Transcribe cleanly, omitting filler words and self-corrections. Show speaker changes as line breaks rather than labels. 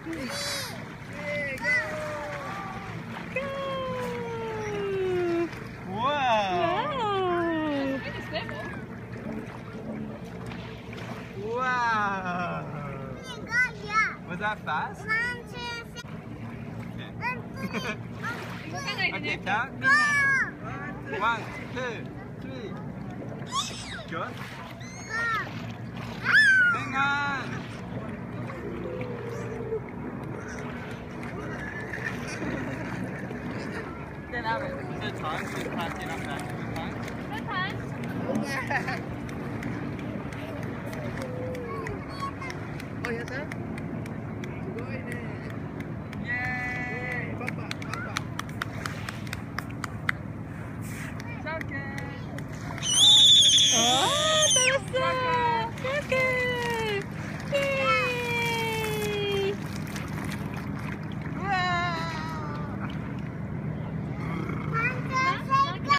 Hey, go!
Go!
Wow!
Wow!
Wow! Was that fast? Okay, count. 1, 2, 3. Good. Hang on. Is there time? So you can't get up that time?
Oh, yes, sir?